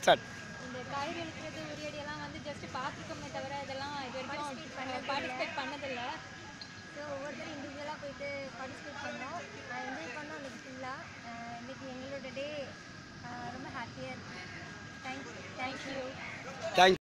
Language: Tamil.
ஸ்டார்ட். இந்த காய்கறி இருக்கிறது உரியடியெல்லாம் வந்து ஜஸ்ட் பார்த்துருக்கோமே தவிர இதெல்லாம் இது வரைக்கும் பார்ட்டிசிபேட் பண்ணதில்லை. ஸோ ஒவ்வொருத்தரும் இண்டிவிஜுவலாக போயிட்டு பார்ட்டிசிபேட் பண்ணோம். என்ஜாய் பண்ணோம் அன்றைக்கி ஃபுல்லாக. இன்றைக்கி எங்களோட டே ரொம்ப ஹாப்பியாக இருக்குது. தேங்க்யூ. தேங்க்ஸ்.